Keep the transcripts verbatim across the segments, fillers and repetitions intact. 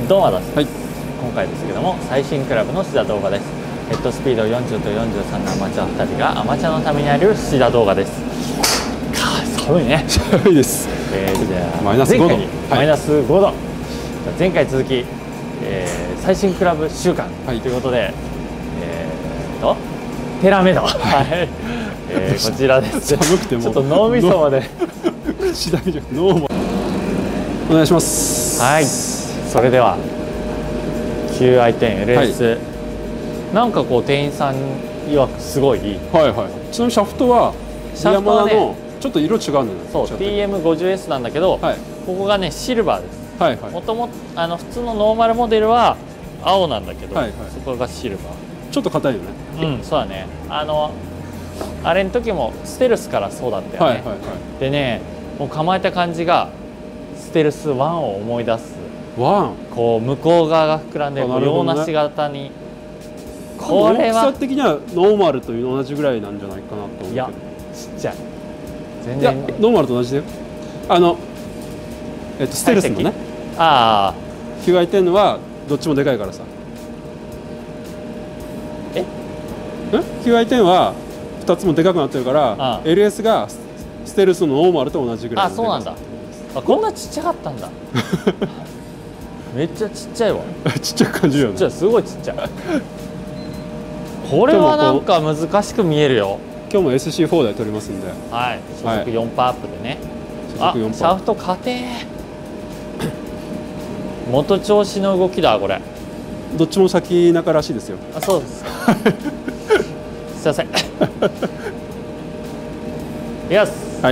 どうもです、 はい、 今回ですけども最新クラブのシダ動画です。ヘッドスピードよんじゅうとよんじゅうさんのアマチュアふたりがアマチュアのためにあるシダ動画です。寒いね。 寒いです。 えー、じゃあマイナスごど、 マイナスごど、前回続き、えー、最新クラブ週間、はい、ということで、えー、とテラメド、はい、えー、こちらです。 寒くてもちょっと脳みそまで口だけじゃなくて脳もお願いします。 はい、それでは キューアイテンエルエス、はい、なんかこう店員さん曰くすごいいい。はいはい。 ちなみにシャフトはシャフトはねちょっと色違うんだよね。 そう ティーエムごじゅうエス なんだけど、はい、ここがねシルバーです。はいはい。もともとあの普通のノーマルモデルは青なんだけど、はいはい、そこがシルバー。ちょっと硬いよね。うん、そうだね。あのあれの時もステルスからそうだったよね。はいはいはい。でね、もう構えた感じがステルスワンを思い出す。ワン。こう向こう側が膨らんで、ね、洋梨型に。これは大きさ的にはノーマルと同じぐらいなんじゃないかなと思うけど。いや、 ちっちゃい。全然。いや、 ノーマルと同じだよ。あの、えっとステルスのね。 ああ。 キューアイテンはどっちもでかいからさ。 え？ キューアイテンはふたつもでかくなってるから、エルエス がステルスのノーマルと同じぐらい。あ、そうなんだ。あ、こんなちっちゃかったんだ。めっちゃちっちゃいわ。 ちっちゃく感じるよね。 ちっちゃい、すごいちっちゃい。これはなんか難しく見えるよ。 今日も エスシーフォー 台取りますんで。 はい。初速 よんパーセント アップでね。あ、シャフト硬え。元調子の動きだこれ。 どっちも先中らしいですよ。 あ、そうです。すいません。よし。はい。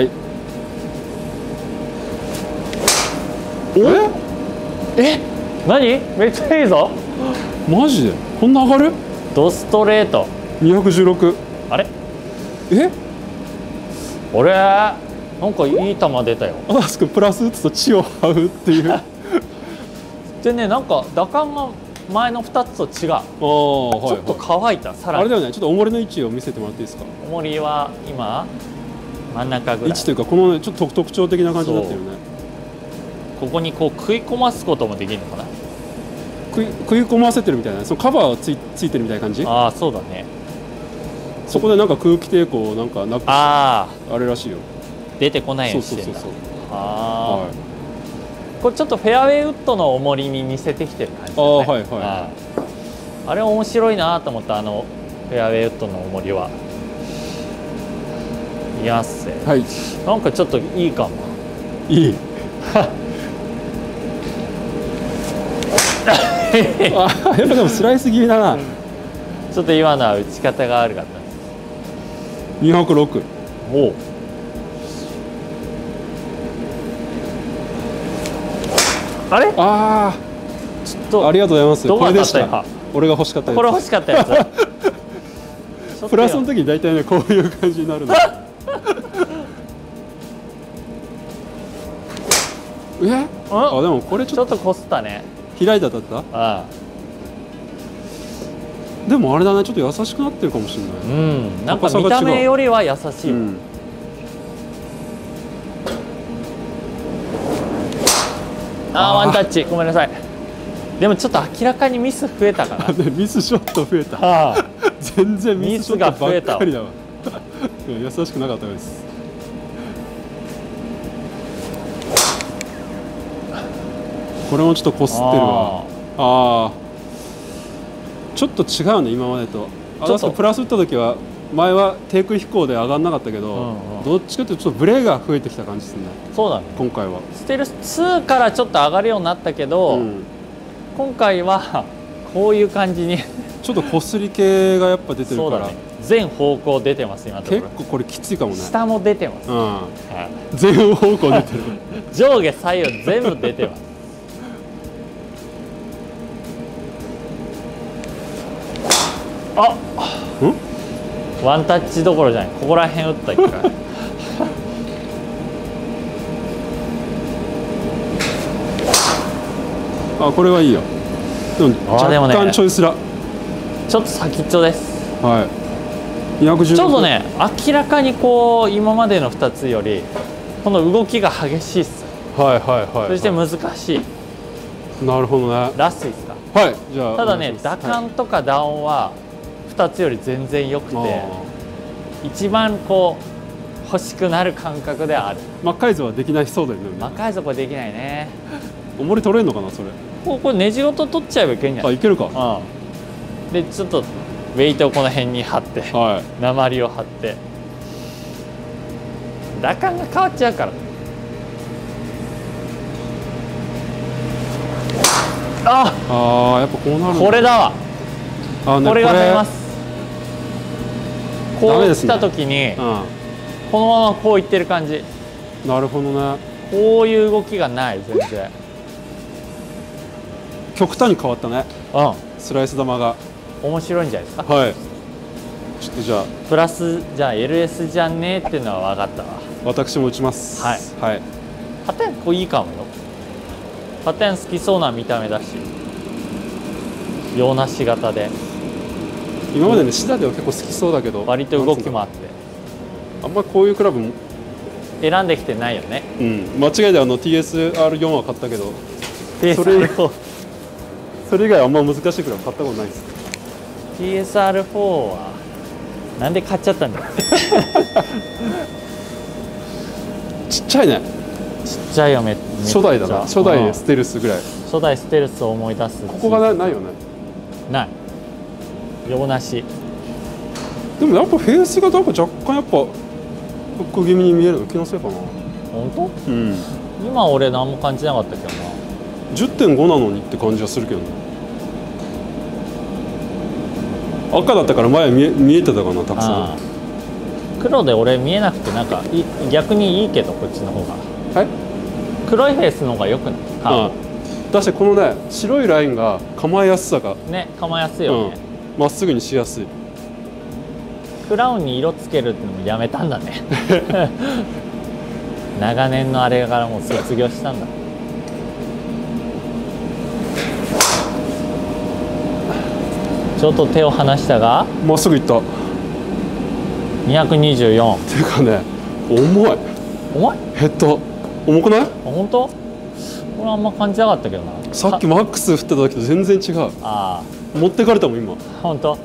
お？え？何？めっちゃいいぞ。 マジで？こんな上がる？ ドストレート。 にひゃくじゅうろく。 あれ？ え？ 俺なんかいい球出たよ。 あそこプラス打つと血を這うっていう。 でね、なんか打感が前のふたつと違う。あ、はい、ちょっと乾いた。さらにあれだよね。ちょっと重りの位置を見せてもらっていいですか。 重りは今真ん中ぐらい。 位置というかこの、ね、ちょっと特徴的な感じになってるね。 ここにこう食い込ますこともできるのかな。 食い食い込ませてるみたいな、そのカバーがついついてるみたいな感じ。 ああ、そうだね。 そこでなんか空気抵抗なんかなく、ああれらしいよ。 出てこないようにしてんだ。ああ、これちょっとフェアウェイウッドの重りに似せてきてる感じだね。ああ、はいはい。あ, あれ面白いなと思った。あのフェアウェイウッドの重りは。いやっせ。はい。なんかちょっといいかも。 いい。あ、やっぱでもスライス気味だな。 ちょっと今のは打ち方が悪かったです。 にひゃくろく。おお。 あれ？ ああ。ちょっとありがとうございます。これでした。俺が欲しかったやつ。 これ欲しかったやつ。プラスの時に大体ねこういう感じになるの。え？あ、でもこれちょっとこすったね。 開いただった？ああ。でもあれだね、ちょっと優しくなってるかもしれない。うん、 なんか見た目よりは優しい。うん、ああ、ワンタッチ、ごめんなさい。でもちょっと明らかにミス増えたかな。 ミスショット増えた。はあ、全然ミスショットばっかりだわ。優しくなかったです。これもちょっとこすってるわ。ああ、ちょっと違うね今までと。あそこプラス打った時は前は低空飛行で上がんなかったけど、うんうん、どっちかというとちょっとブレが増えてきた感じですね。そうだね。今回はステルスツーからちょっと上がるようになったけど、うん、今回はこういう感じにちょっとこすり系がやっぱ出てるから、ね、 全方向出てます今のところ。 結構これきついかもね。 下も出てます、うん、はい、 全方向出てる。 上下左右全部出てます。あ、ん？ワンタッチどころじゃない。ここら辺打った一回。 あ、これはいいよ。でも若干ちょいすら。 ちょっと先っちょです。 はい。にひゃくじゅうろく。 ちょっとね、明らかにこう今までのふたつよりこの動きが激しいっす。はいはいはい、はい。そして難しい。 なるほどね。 ラストいいですか。 はい、じゃあただね、打感とか打音はふたつより全然良くて、一番こう欲しくなる感覚ではある。 魔改造はできないそうだよね。 魔改造はできないね。 重り取れるのかなそれ。 ここれネジごと取っちゃえばいけんじゃない。 あ、いけるか。 うん、でちょっとウェイトをこの辺に貼って、はい、鉛を貼って打感が変わっちゃうから。ああ、やっぱこうなる。 これだわ。あ、ね、これが増えます。こう来た時に、うん、このままこういってる感じ。 なるほどね。 こういう動きがない全然。 極端に変わったね。うん。スライス球が。 面白いんじゃないですか。 はい。ちょっとじゃあ。 プラスじゃあ エルエス じゃねえっていうのは分かったわ。 私も打ちます。はい。はい。 パテンこういいかもよ。パテン好きそうな見た目だし。洋梨型で。 今までね、シダでは結構好きそうだけど。 割と動きもあって。 あんまりこういうクラブも。 選んできてないよね。 うん。間違いであの ティーエスアールフォー は買ったけど。それ以外。それ以外あんま難しいクラブ買ったことないです。 ティーエスアールフォー はなんで買っちゃったんだちっちゃいね。 ちっちゃいよ。め初代だな。初代ステルスぐらい。 初代ステルスを思い出す。 ここがない、ないよね。 ない。洋梨。 でもやっぱフェースがなんか若干やっぱフック気味に見えるの気のせいかな。 本当？ うん。 今俺何も感じなかったけどな。 じゅってんご なのにって感じはするけどね。赤だったから前見え、見えてたかな、たくさん。 黒で俺見えなくてなんかい逆にいいけどこっちの方が。はい。黒いフェースの方がよくない？ああ。 だしてこのね白いラインが構えやすさがね、構えやすいよね。 ま、うん、っすぐにしやすい。 クラウンに色つけるってのもやめたんだね。長年のあれからもう卒業したんだ。ちょっと手を離したがまっすぐいった。 にひゃくにじゅうよん。 っていうかね、重い。 重い？ ヘッド重くない？あ、 本当？これあんま感じなかったけどな。 さっきマックス振ってた時と全然違う。ああ、持ってかれたもん今。 本当？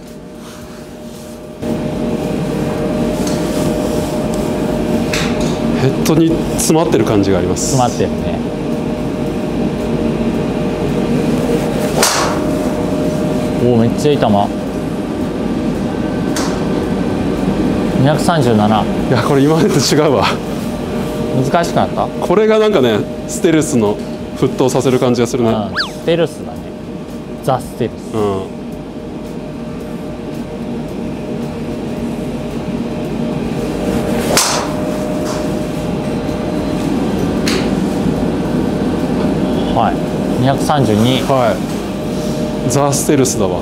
ヘッドに詰まってる感じがあります。 詰まってるね。おお、めっちゃいい球。にひゃくさんじゅうなな。 いや、これ今までと違うわ。 難しくなった？ これがなんかね、ステルスの沸騰させる感じがするね。うん、 ステルスだね。ザ・ステルス。うん。はい。にひゃくさんじゅうに。 はい。ザ・ステルスだわ。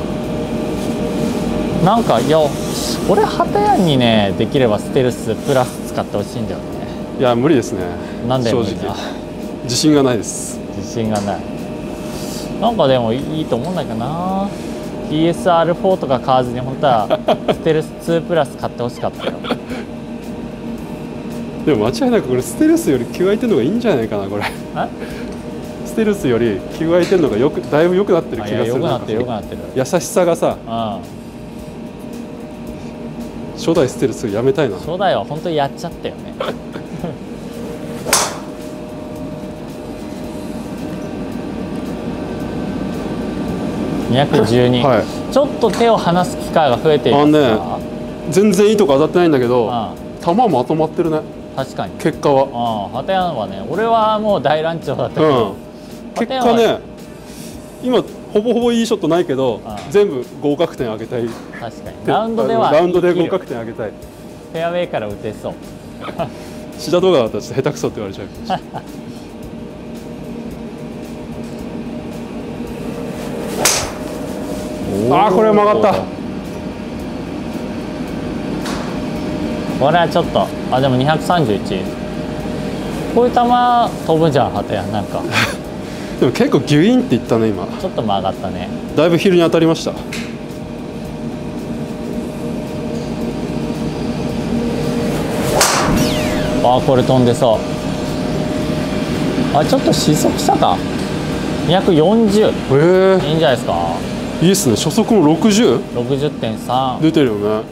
なんかいや俺ハタヤンにねできればステルスプラス使ってほしいんだよね。 いや無理ですね。 なんで正直自信がないです。 自信がない。なんかでもいいと思うんだけどな。 ティーエスアールフォー とか買わずに本当はステルスツープラス買ってほしかったよ。 でも間違いなくこれステルスよりキューアイテンの方がいいんじゃないかなこれ。ステルスよりキューアイテンの方がよくだいぶ良くなってる気がする。良くなってる良くなってる。優しさがさ、初代ステルスやめたいな。 初代は本当にやっちゃったよね。にひゃくじゅうに、はい、ちょっと手を離す機会が増えていますか。 あのね、全然いいとこ当たってないんだけど、球まとまってるね。 確かに結果は。 ああ、ハタヤンはね、俺はもう大乱調だったけど、うん、 結果ね、今ほぼほぼいいショットないけど、全部合格点上げたい。 確かにラウンドではラウンドで合格点上げたい。 フェアウェイから打てそう。 シダ動画だったらちょっと下手くそって言われちゃう。ああ、これ曲がった。 これはちょっと、あ、でもにひゃくさんじゅういち。こういう球飛ぶじゃん、ハタヤンなんか。 でも結構ギュインっていったね今。 ちょっと曲がったね。 だいぶヒルに当たりました。あ、これ飛んでそう。あ、ちょっと失速したか。 にひゃくよんじゅう。 へえ、 いいんじゃないですか。 いいっすね。初速も ろくじゅう？ ろくじゅってんさん出てるよね、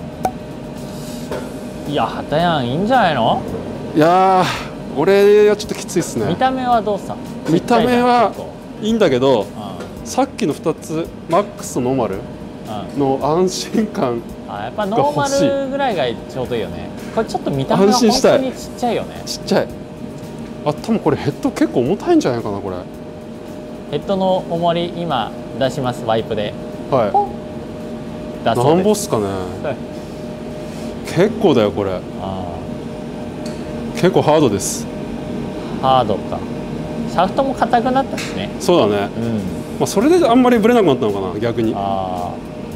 うん、いやはたやん、いいんじゃないの。 いやー俺はちょっときついっすね。 見た目はどうさ。 見た目はいいんだけど、うん、さっきのふたつマックスとノーマルの安心感が欲しい。あ、やっぱノーマルぐらいがちょうどいいよね。これちょっと見た目が本当にちっちゃいよね。 ちっちゃい。あ、多分これヘッド結構重たいんじゃないかな。これヘッドの重り今出します。ワイプで。 はい。何ぼっすかね。はい、結構だよこれ。あ、結構ハードです。 ハードか。シャフトも硬くなったしね。 そうだね、うん、まあそれであんまりブレなくなったのかな、逆に。あ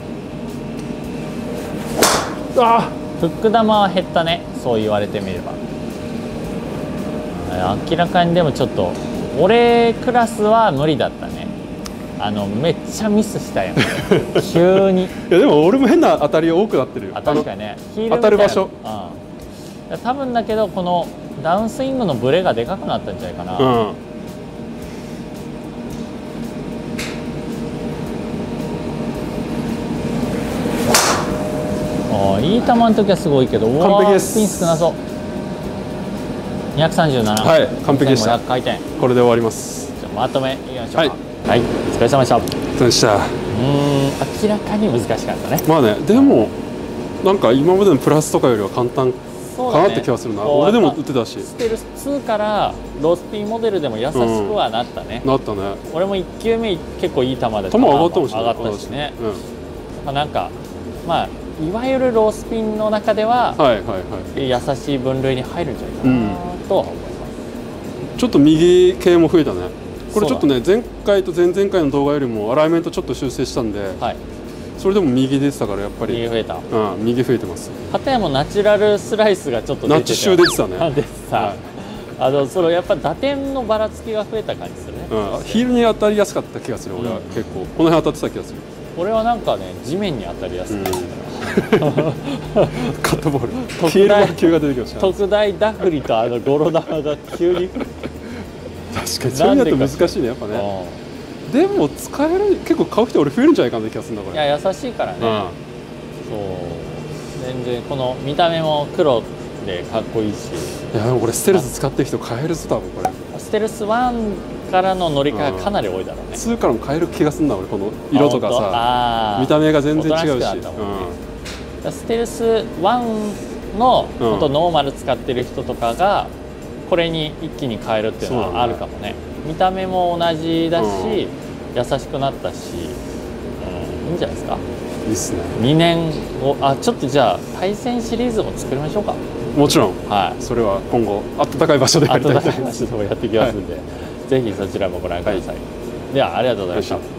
あ、フック玉は減ったね、そう言われてみれば。明らかにでもちょっと俺クラスは無理だったね。あのめっちゃミスしたよ急に。いやでも俺も変な当たり多くなってるよ。 あ、確かにね、 ヒール当たる場所、 うん、多分だけどこのダウンスイングのブレがでかくなったんじゃないかな、うん、あ、いい球の時はすごいけど、 完璧です。 スピン少なそう。にひゃくさんじゅうなな、 はい、完璧でした。 回転。 これで終わります。 じゃあまとめいきましょうか。はい、はい、お疲れ様でした。お疲れ様でした。 うん、明らかに難しかったね。 まあね、でもなんか今までのプラスとかよりは簡単かなって気がするな。俺でも打ってたし。 ステルスツーからロースピンモデルでも優しくはなったね。 うん、なったね。 俺もいっ球目結構いい球で球上がったもんね。 上がったしね。うん、まあなんかまあいわゆるロースピンの中では、はいはいはい、優しい分類に入るんじゃないかな、うん、と思います。 ちょっと右系も増えたね。これちょっとね、前回と前々回の動画よりもアライメントちょっと修正したんで、はい、それでも右でしたからやっぱり右増えた。 うん、右増えてます。 片やもナチュラルスライスがちょっと出てた。 ナチシュー出てたね。 でさ、はい、あのそのやっぱ打点のばらつきが増えた感じするね。 うん、ヒールに当たりやすかった気がする。俺は結構この辺当たってた気がする。 俺はなんかね、地面に当たりやすくて、うん、 カットボールヒールの球が出てきました。 特大ダフリとあのゴロ玉が急に確かにそういうのだと難しいね、やっぱね。でも使える、結構買う人俺増えるんじゃないかなって気がするんだこれ。 いや優しいからね、うん、そう全然この見た目も黒でかっこいいし。 いやでもこれステルス使ってる人買えるぞ多分これ。 ステルスワンからの乗り換えかなり多いだろうね。 ツーからも買える気がするんだ俺、この色とかさ、見た目が全然違うし。 うん、ステルスワンのほんとノーマル使ってる人とかがこれに一気に変えるっていうのはあるかもね。見た目も同じだし、うん、優しくなったし、うん、いいんじゃないですか。 いいっすね。 にねんご、あ、ちょっとじゃあ対戦シリーズも作りましょうか。 もちろん、はい、それは今後暖かい場所でやりたいと思います。 暖かい場所でもやっていきますんで、はい、ぜひそちらもご覧ください。はい、ではありがとうございました。